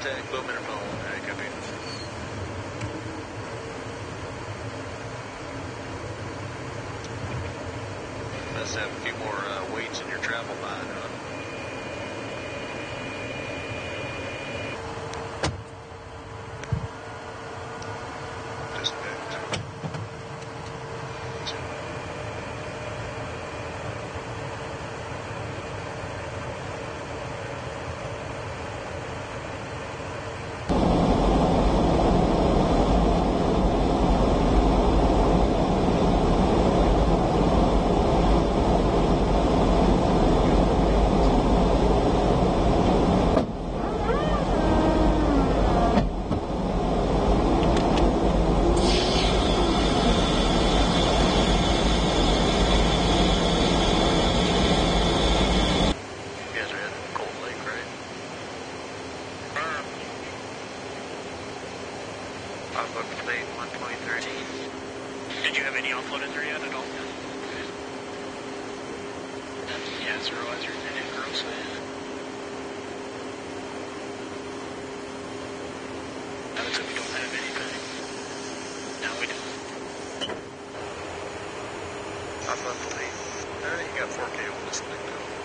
Static boom interphone. Alright, copy. Must have a few more weights in your travel line, huh? Did you have any offload in there yet at all? Yeah, zero as your net gross in. That looks like we don't have anything. No, we don't. Top up the lead. You got 4K on this thing now.